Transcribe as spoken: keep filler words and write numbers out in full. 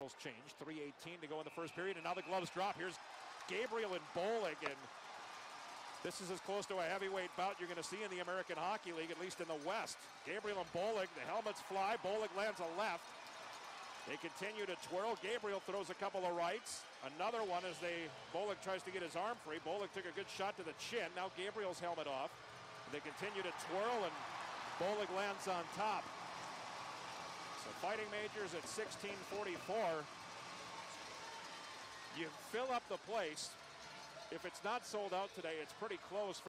Change, three eighteen to go in the first period, and now the gloves drop. Here's Gabriel and Bollig, and this is as close to a heavyweight bout you're going to see in the American Hockey League, at least in the West. Gabriel and Bollig, the helmets fly. Bollig lands a left. They continue to twirl. Gabriel throws a couple of rights. Another one as they Bollig tries to get his arm free. Bollig took a good shot to the chin. Now Gabriel's helmet off. They continue to twirl, and Bollig lands on top. So Fighting Majors at sixteen forty-four. You fill up the place. If it's not sold out today, it's pretty close.